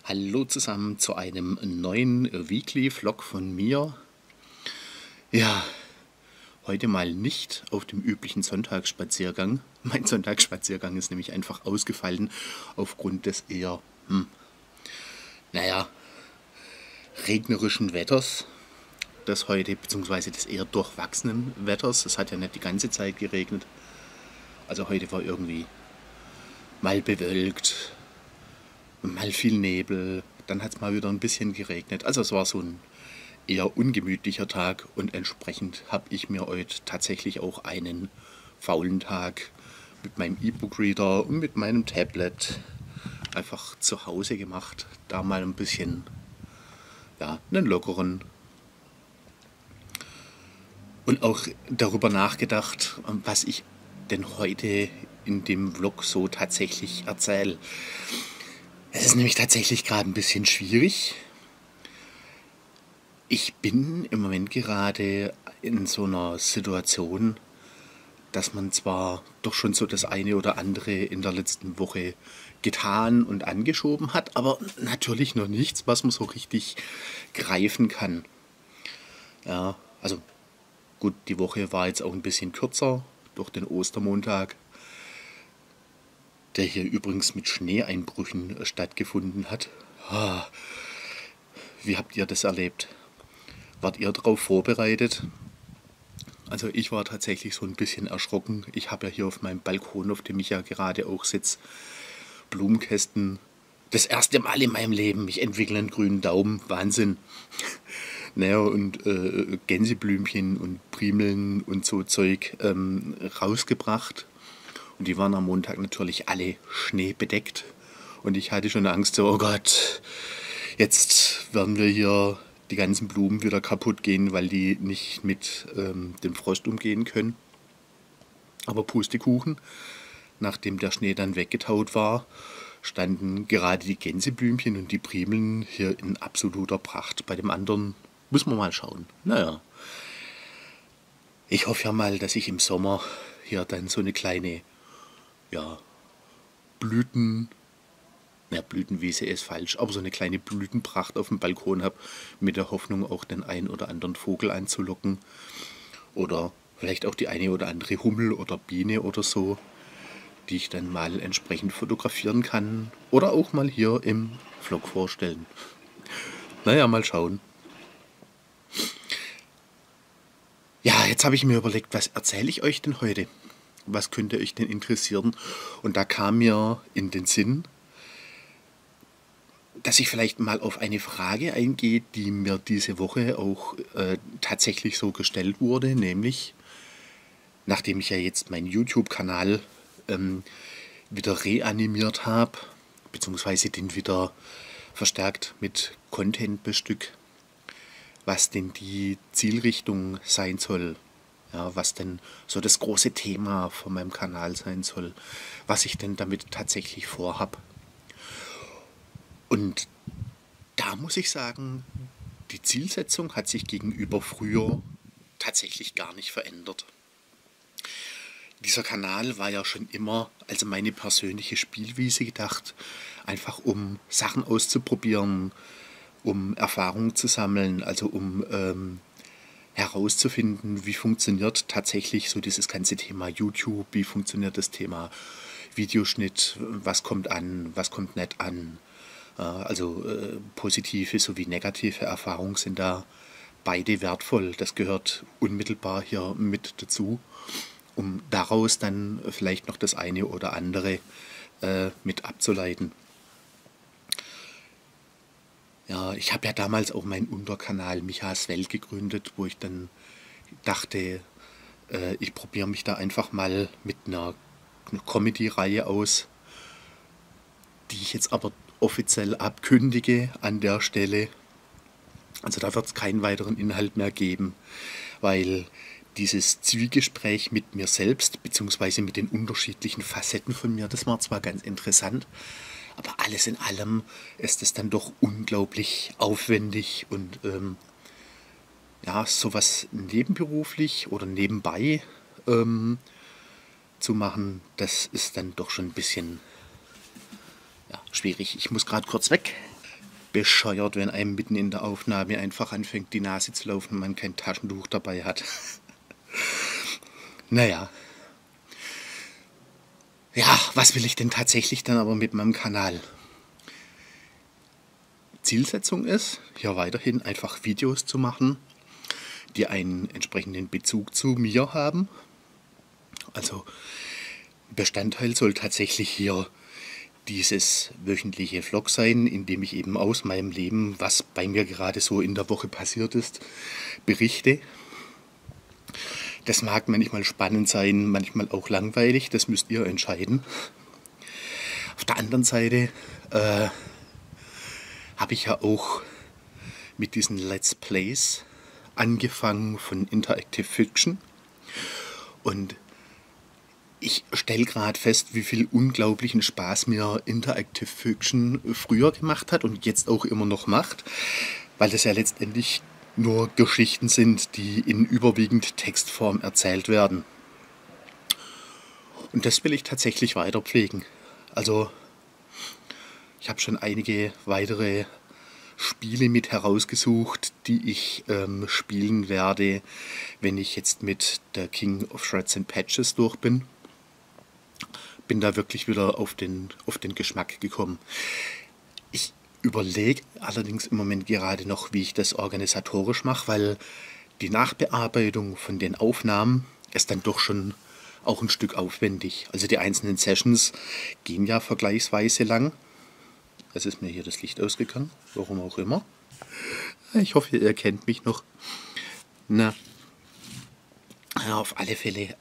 Hallo zusammen zu einem neuen Weekly Vlog von mir. Ja, heute mal nicht auf dem üblichen Sonntagsspaziergang. Mein Sonntagsspaziergang ist nämlich einfach ausgefallen aufgrund des eher, naja, regnerischen Wetters. Das heute, beziehungsweise des eher durchwachsenen Wetters. Es hat ja nicht die ganze Zeit geregnet. Also heute war irgendwie mal bewölkt, mal viel Nebel, dann hat es mal wieder ein bisschen geregnet. Also es war so ein eher ungemütlicher Tag und entsprechend habe ich mir heute tatsächlich auch einen faulen Tag mit meinem E-Book-Reader und mit meinem Tablet einfach zu Hause gemacht. Da mal ein bisschen, ja, einen lockeren und auch darüber nachgedacht, was ich denn heute in dem Vlog so tatsächlich erzähle. Es ist nämlich tatsächlich gerade ein bisschen schwierig. Ich bin im Moment gerade in so einer Situation, dass man zwar doch schon so das eine oder andere in der letzten Woche getan und angeschoben hat, aber natürlich noch nichts, was man so richtig greifen kann. Ja, also gut, die Woche war jetzt auch ein bisschen kürzer durch den Ostermontag, der hier übrigens mit Schneeeinbrüchen stattgefunden hat. Wie habt ihr das erlebt? Wart ihr darauf vorbereitet? Also ich war tatsächlich so ein bisschen erschrocken. Ich habe ja hier auf meinem Balkon, auf dem ich ja gerade auch sitze, Blumenkästen. Das erste Mal in meinem Leben. Ich entwickle einen grünen Daumen. Wahnsinn. Naja, und Gänseblümchen und Primeln und so Zeug rausgebracht. Und die waren am Montag natürlich alle schneebedeckt. Und ich hatte schon Angst, so, oh Gott, jetzt werden wir hier die ganzen Blumen wieder kaputt gehen, weil die nicht mit dem Frost umgehen können. Aber Pustekuchen, nachdem der Schnee dann weggetaut war, standen gerade die Gänseblümchen und die Primeln hier in absoluter Pracht. Bei dem anderen müssen wir mal schauen. Naja, ich hoffe ja mal, dass ich im Sommer hier dann so eine kleine, ja, Blüten, Blütenwiese ist falsch, aber so eine kleine Blütenpracht auf dem Balkon habe, mit der Hoffnung auch den einen oder anderen Vogel anzulocken oder vielleicht auch die eine oder andere Hummel oder Biene oder so, die ich dann mal entsprechend fotografieren kann oder auch mal hier im Vlog vorstellen. Naja, mal schauen. Ja, jetzt habe ich mir überlegt, was erzähle ich euch denn heute? Was könnte euch denn interessieren? Und da kam mir in den Sinn, dass ich vielleicht mal auf eine Frage eingehe, die mir diese Woche auch tatsächlich so gestellt wurde, nämlich, nachdem ich ja jetzt meinen YouTube-Kanal wieder reanimiert habe, beziehungsweise den wieder verstärkt mit Content bestück, was denn die Zielrichtung sein soll, ja, was denn so das große Thema von meinem Kanal sein soll, was ich denn damit tatsächlich vorhab. Und da muss ich sagen, die Zielsetzung hat sich gegenüber früher tatsächlich gar nicht verändert. Dieser Kanal war ja schon immer als meine persönliche Spielwiese gedacht, einfach um Sachen auszuprobieren, um Erfahrungen zu sammeln, also um herauszufinden, wie funktioniert tatsächlich so dieses ganze Thema YouTube, wie funktioniert das Thema Videoschnitt, was kommt an, was kommt nicht an. Also positive sowie negative Erfahrungen sind da beide wertvoll. Das gehört unmittelbar hier mit dazu, um daraus dann vielleicht noch das eine oder andere mit abzuleiten. Ja, ich habe ja damals auch meinen Unterkanal Michas Welt gegründet, wo ich dann dachte, ich probiere mich da einfach mal mit einer Comedy-Reihe aus, die ich jetzt aber offiziell abkündige an der Stelle. Also da wird es keinen weiteren Inhalt mehr geben, weil dieses Zwiegespräch mit mir selbst, beziehungsweise mit den unterschiedlichen Facetten von mir, das war zwar ganz interessant, aber alles in allem ist es dann doch unglaublich aufwendig und ja, sowas nebenberuflich oder nebenbei zu machen, das ist dann doch schon ein bisschen, ja, schwierig. Ich muss gerade kurz weg. bescheuert, wenn einem mitten in der Aufnahme einfach anfängt, die Nase zu laufen und man kein Taschentuch dabei hat. Naja. Ja, was will ich denn tatsächlich dann aber mit meinem Kanal? Zielsetzung ist, hier weiterhin einfach Videos zu machen, die einen entsprechenden Bezug zu mir haben. Also Bestandteil soll tatsächlich hier dieses wöchentliche Vlog sein, in dem ich eben aus meinem Leben, was bei mir gerade so in der Woche passiert ist, berichte. Das mag manchmal spannend sein, manchmal auch langweilig, das müsst ihr entscheiden. Auf der anderen Seite habe ich ja auch mit diesen Let's Plays angefangen von Interactive Fiction. Und ich stelle gerade fest, wie viel unglaublichen Spaß mir Interactive Fiction früher gemacht hat und jetzt auch immer noch macht, weil das ja letztendlich nur Geschichten sind, die in überwiegend Textform erzählt werden. Und das will ich tatsächlich weiter pflegen. Also ich habe schon einige weitere Spiele mit herausgesucht, die ich spielen werde, wenn ich jetzt mit der King of Shreds and Patches durch bin. Bin da wirklich wieder auf den Geschmack gekommen. Ich überlege allerdings im Moment gerade noch, wie ich das organisatorisch mache, weil die Nachbearbeitung von den Aufnahmen ist dann doch schon auch ein Stück aufwendig. Also die einzelnen Sessions gehen ja vergleichsweise lang. Es ist mir hier das Licht ausgegangen, warum auch immer. Ich hoffe, ihr erkennt mich noch. Na, ja, auf alle Fälle,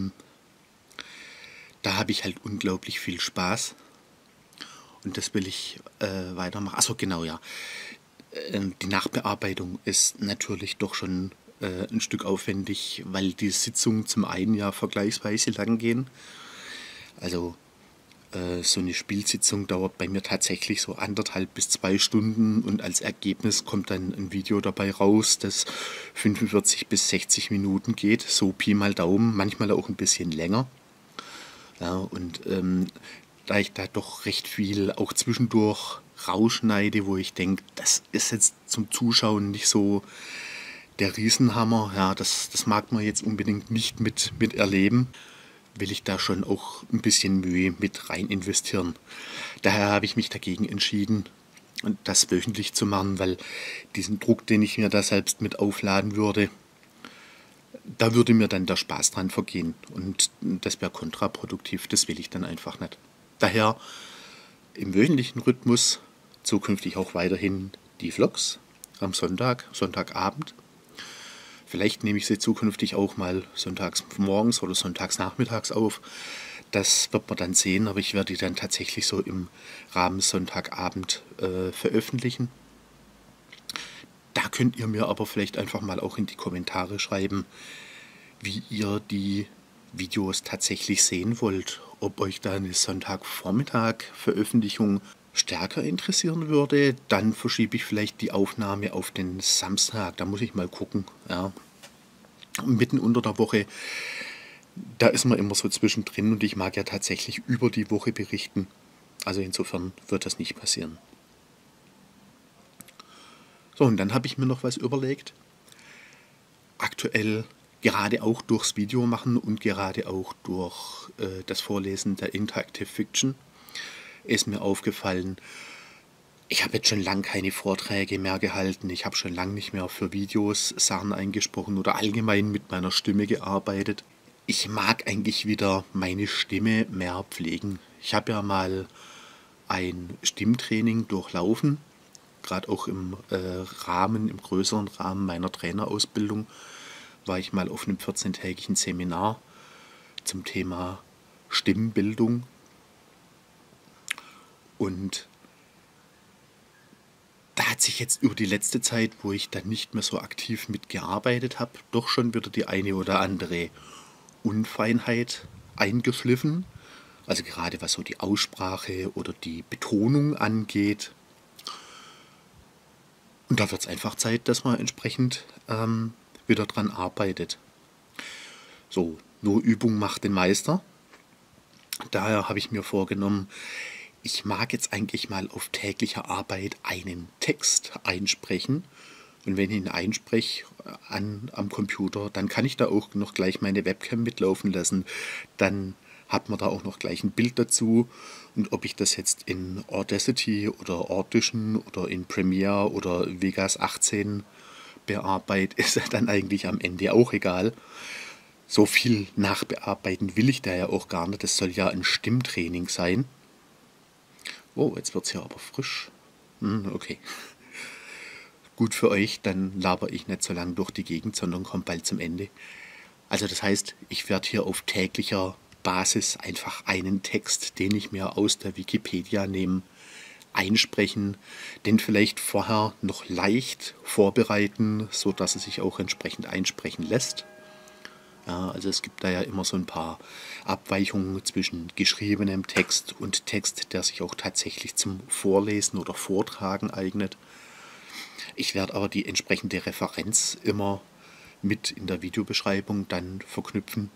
da habe ich halt unglaublich viel Spaß. Und das will ich weitermachen. Achso, genau, ja. Die Nachbearbeitung ist natürlich doch schon ein Stück aufwendig, weil die Sitzungen zum einen ja vergleichsweise lang gehen. Also so eine Spielsitzung dauert bei mir tatsächlich so 1,5 bis 2 Stunden und als Ergebnis kommt dann ein Video dabei raus, das 45 bis 60 Minuten geht, so Pi mal Daumen, manchmal auch ein bisschen länger. Ja, und da ich da doch recht viel auch zwischendurch rausschneide, wo ich denke, das ist jetzt zum Zuschauen nicht so der Riesenhammer, ja, das mag man jetzt unbedingt nicht mit erleben, will ich da schon auch ein bisschen Mühe mit rein investieren. Daher habe ich mich dagegen entschieden, das wöchentlich zu machen, weil diesen Druck, den ich mir da selbst mit aufladen würde, da würde mir dann der Spaß dran vergehen und das wäre kontraproduktiv, das will ich dann einfach nicht. Daher im wöchentlichen Rhythmus zukünftig auch weiterhin die Vlogs am Sonntagabend. Vielleicht nehme ich sie zukünftig auch mal sonntags morgens oder sonntags nachmittags auf. Das wird man dann sehen, aber ich werde die dann tatsächlich so im Rahmen Sonntagabend veröffentlichen. Da könnt ihr mir aber vielleicht einfach mal auch in die Kommentare schreiben, wie ihr die Videos tatsächlich sehen wollt. Ob euch da eine Sonntagvormittag-Veröffentlichung stärker interessieren würde, dann verschiebe ich vielleicht die Aufnahme auf den Samstag. Da muss ich mal gucken. Ja. Mitten unter der Woche, da ist man immer so zwischendrin und ich mag ja tatsächlich über die Woche berichten. Also insofern wird das nicht passieren. So, und dann habe ich mir noch was überlegt. Aktuell, gerade auch durchs Video machen und gerade auch durch das Vorlesen der Interactive Fiction, ist mir aufgefallen, ich habe jetzt schon lange keine Vorträge mehr gehalten, ich habe schon lange nicht mehr für Videos Sachen eingesprochen oder allgemein mit meiner Stimme gearbeitet. Ich mag eigentlich wieder meine Stimme mehr pflegen. Ich habe ja mal ein Stimmtraining durchlaufen, gerade auch im größeren Rahmen meiner Trainerausbildung, war ich mal auf einem 14-tägigen Seminar zum Thema Stimmbildung. Und da hat sich jetzt über die letzte Zeit, wo ich dann nicht mehr so aktiv mitgearbeitet habe, doch schon wieder die eine oder andere Unfeinheit eingeschliffen. Also gerade was so die Aussprache oder die Betonung angeht. Und da wird es einfach Zeit, dass man entsprechend wieder dran arbeitet. So, nur Übung macht den Meister. Daher habe ich mir vorgenommen, ich mag jetzt eigentlich mal auf täglicher Arbeit einen Text einsprechen. Und wenn ich ihn einspreche am Computer, dann kann ich da auch noch gleich meine Webcam mitlaufen lassen. Dann hat man da auch noch gleich ein Bild dazu. Und ob ich das jetzt in Audacity oder Audition oder in Premiere oder Vegas 18 bearbeite, ist ja dann eigentlich am Ende auch egal. So viel nachbearbeiten will ich da ja auch gar nicht. Das soll ja ein Stimmtraining sein. Oh, jetzt wird es ja aber frisch. Okay. Gut für euch, dann laber ich nicht so lange durch die Gegend, sondern komme bald zum Ende. Also das heißt, ich werde hier auf täglicher Basis einfach einen Text, den ich mir aus der Wikipedia nehme, einsprechen, den vielleicht vorher noch leicht vorbereiten, sodass es sich auch entsprechend einsprechen lässt. Ja, also es gibt da ja immer so ein paar Abweichungen zwischen geschriebenem Text und Text, der sich auch tatsächlich zum Vorlesen oder Vortragen eignet. Ich werde aber die entsprechende Referenz immer mit in der Videobeschreibung dann verknüpfen.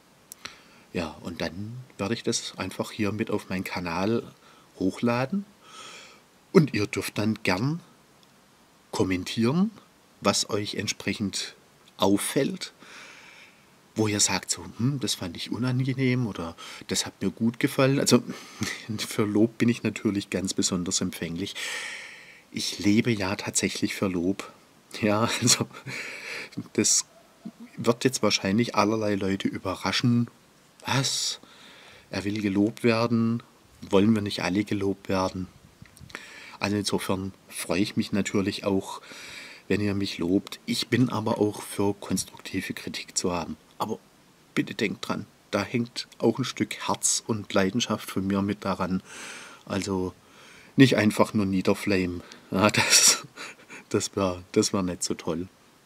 Ja, und dann werde ich das einfach hier mit auf meinen Kanal hochladen. Und ihr dürft dann gern kommentieren, was euch entsprechend auffällt, wo ihr sagt, so, das fand ich unangenehm oder das hat mir gut gefallen. Also für Lob bin ich natürlich ganz besonders empfänglich. Ich lebe ja tatsächlich für Lob. Ja, also das wird jetzt wahrscheinlich allerlei Leute überraschen. Was? Er will gelobt werden? Wollen wir nicht alle gelobt werden? Also insofern freue ich mich natürlich auch, wenn ihr mich lobt. Ich bin aber auch für konstruktive Kritik zu haben. Aber bitte denkt dran, da hängt auch ein Stück Herz und Leidenschaft von mir mit daran. Also nicht einfach nur niederflamen. Ja, das wär nicht so toll.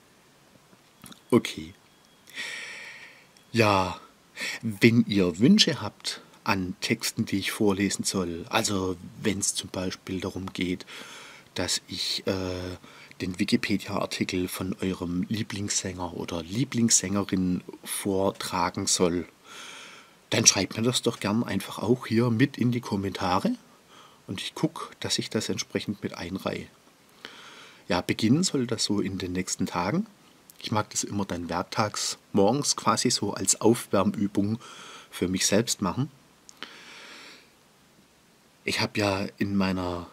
Okay. Ja, wenn ihr Wünsche habt an Texten, die ich vorlesen soll, also wenn es zum Beispiel darum geht, dass ich den Wikipedia-Artikel von eurem Lieblingssänger oder Lieblingssängerin vortragen soll, dann schreibt mir das doch gern einfach auch hier mit in die Kommentare und ich gucke, dass ich das entsprechend mit einreihe. Ja, beginnen soll das so in den nächsten Tagen. Ich mag das immer dann werktags morgens quasi so als Aufwärmübung für mich selbst machen. Ich habe ja in meiner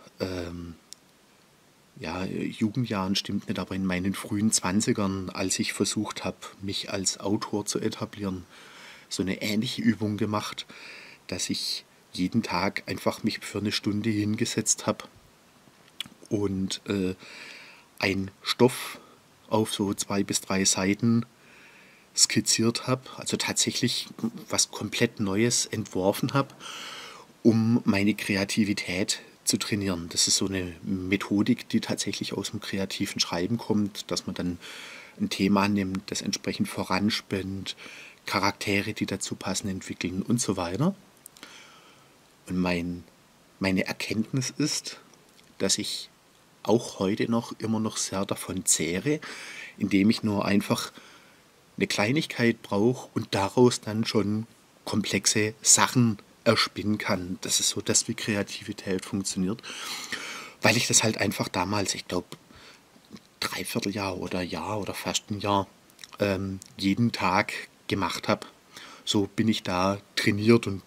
Jugendjahren stimmt nicht, aber in meinen frühen 20ern, als ich versucht habe, mich als Autor zu etablieren, so eine ähnliche Übung gemacht, dass ich jeden Tag einfach mich für eine Stunde hingesetzt habe und einen Stoff auf so 2 bis 3 Seiten skizziert habe, also tatsächlich was komplett Neues entworfen habe, um meine Kreativität zu trainieren. Das ist so eine Methodik, die tatsächlich aus dem kreativen Schreiben kommt, dass man dann ein Thema nimmt, das entsprechend voranspinnt, Charaktere, die dazu passen, entwickeln und so weiter. Und meine Erkenntnis ist, dass ich auch heute noch immer noch sehr davon zehre, indem ich nur einfach eine Kleinigkeit brauche und daraus dann schon komplexe Sachen erspinnen kann. Das ist so das, wie Kreativität funktioniert. Weil ich das halt einfach damals, ich glaube, 3/4 Jahr oder Jahr oder fast ein Jahr jeden Tag gemacht habe. So bin ich da trainiert und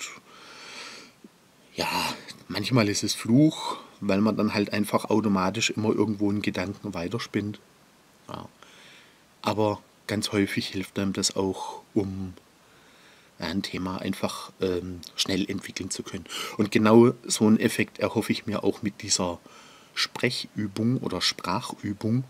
ja, manchmal ist es Fluch, weil man dann halt einfach automatisch immer irgendwo einen Gedanken weiterspinnt. Ja. Aber ganz häufig hilft einem das auch, um ein Thema einfach schnell entwickeln zu können. Und genau so einen Effekt erhoffe ich mir auch mit dieser Sprechübung oder Sprachübung.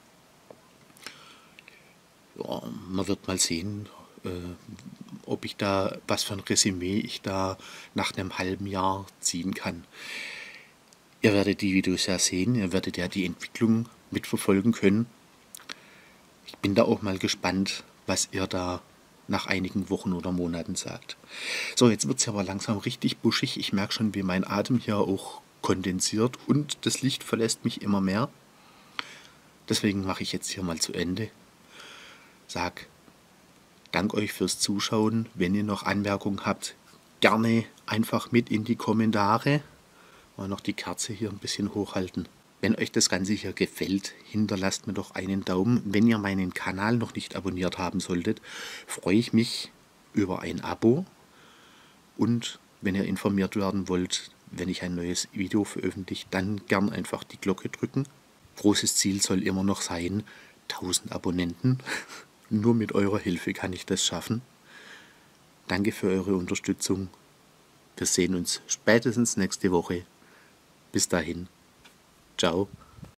Ja, man wird mal sehen, ob ich da, was für ein Resümee ich da nach einem halben Jahr ziehen kann. Ihr werdet die Videos ja sehen, ihr werdet ja die Entwicklung mitverfolgen können. Ich bin da auch mal gespannt, was ihr da nach einigen Wochen oder Monaten sagt. So, jetzt wird es aber langsam richtig buschig. Ich merke schon, wie mein Atem hier auch kondensiert und das Licht verlässt mich immer mehr. Deswegen mache ich jetzt hier mal zu Ende. Sag Dank euch fürs Zuschauen. Wenn ihr noch Anmerkungen habt, gerne einfach mit in die Kommentare. Mal noch die Kerze hier ein bisschen hochhalten. Wenn euch das Ganze hier gefällt, hinterlasst mir doch einen Daumen. Wenn ihr meinen Kanal noch nicht abonniert haben solltet, freue ich mich über ein Abo. Und wenn ihr informiert werden wollt, wenn ich ein neues Video veröffentliche, dann gern einfach die Glocke drücken. Großes Ziel soll immer noch sein, 1000 Abonnenten. Nur mit eurer Hilfe kann ich das schaffen. Danke für eure Unterstützung. Wir sehen uns spätestens nächste Woche. Bis dahin. Ciao.